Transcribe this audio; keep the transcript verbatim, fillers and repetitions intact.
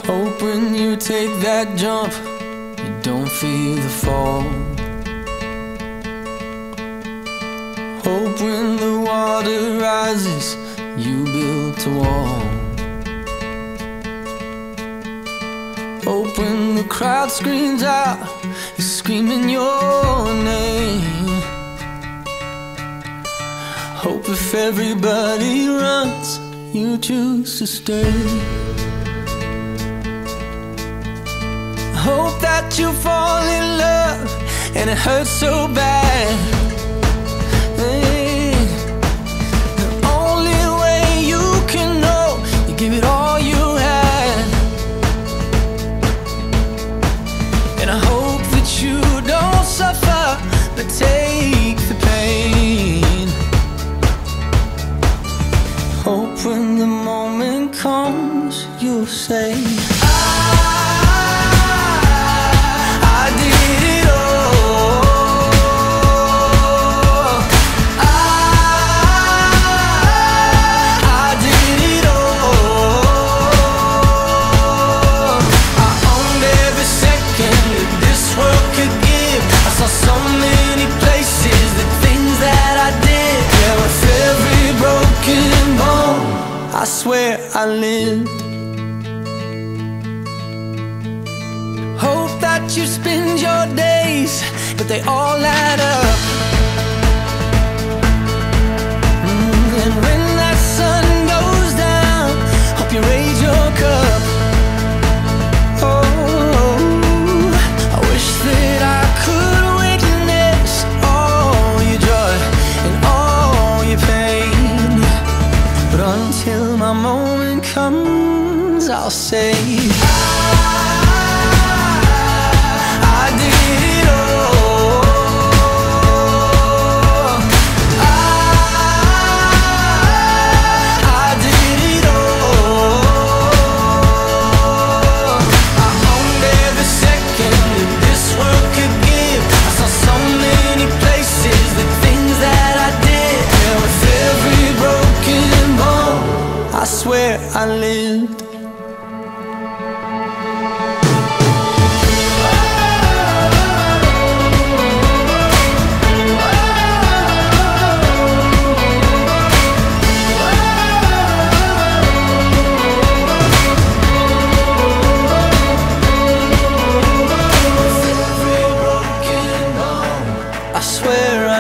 Hope when you take that jump, you don't feel the fall. Hope when the water rises, you built a wall. Hope when the crowd screams out, you're screaming your name. Hope if everybody runs, you choose to stay. Hope that you fall in love and it hurts so bad. Hey, the only way you can know, you give it all you had. And I hope that you don't suffer, but take the pain. Hope when the moment comes, you'll say, I swear I lived. Hope that you spend your days, but they all add up. Mm, and when that sun goes down, hope you raise your cup. Oh, I wish that I could witness all your joy and all your pain, but until my moment comes, I'll say, I did it all. I did it all. I owned every second that this world could give. I saw so many places, the things that I did. Yeah, with every broken bone, I swear I lived. With every broken bone, I swear I